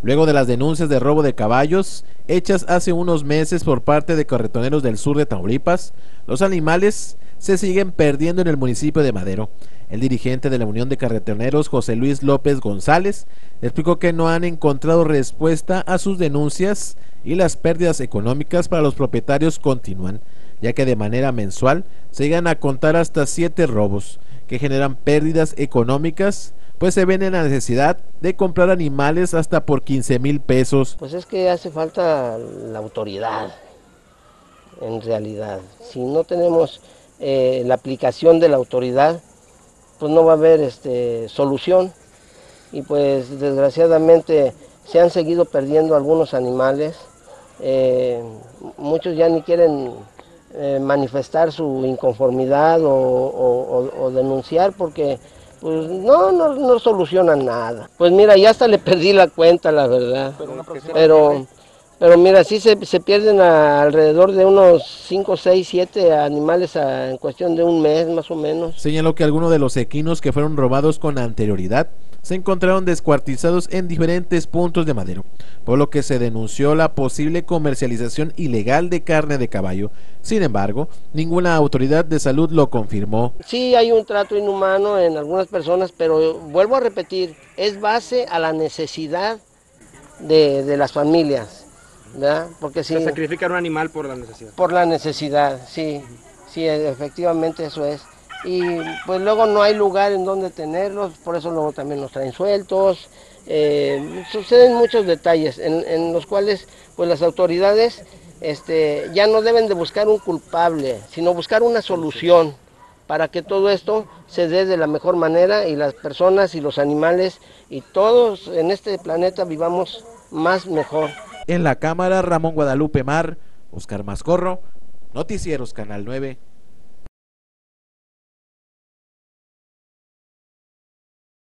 Luego de las denuncias de robo de caballos hechas hace unos meses por parte de carretoneros del sur de Tamaulipas, los animales se siguen perdiendo en el municipio de Madero. El dirigente de la Unión de Carretoneros, José Luis López González, explicó que no han encontrado respuesta a sus denuncias y las pérdidas económicas para los propietarios continúan, ya que de manera mensual se llegan a contar hasta 7 robos, que generan pérdidas económicas, pues se ven en la necesidad de comprar animales hasta por 15,000 pesos. Pues es que hace falta la autoridad, en realidad. Si no tenemos la aplicación de la autoridad, pues no va a haber solución. Y pues desgraciadamente se han seguido perdiendo algunos animales. Muchos ya ni quieren manifestar su inconformidad o denunciar porque pues no solucionan nada. Pues mira, ya hasta le perdí la cuenta, la verdad. Pero mira, sí se pierden alrededor de unos 5, 6, 7 animales en cuestión de un mes más o menos. Señaló que algunos de los equinos que fueron robados con anterioridad se encontraron descuartizados en diferentes puntos de Madero, por lo que se denunció la posible comercialización ilegal de carne de caballo. Sin embargo, ninguna autoridad de salud lo confirmó. Sí hay un trato inhumano en algunas personas, pero vuelvo a repetir, es base a la necesidad de las familias, ¿verdad? Porque si se sacrifica un animal por la necesidad. Por la necesidad, sí, sí, efectivamente eso es. Y pues luego no hay lugar en donde tenerlos, por eso luego también los traen sueltos. Suceden muchos detalles en los cuales pues las autoridades ya no deben de buscar un culpable, sino buscar una solución para que todo esto se dé de la mejor manera y las personas y los animales y todos en este planeta vivamos más mejor. En la cámara, Ramón Guadalupe Mar, Oscar Mascorro, Noticieros Canal 9.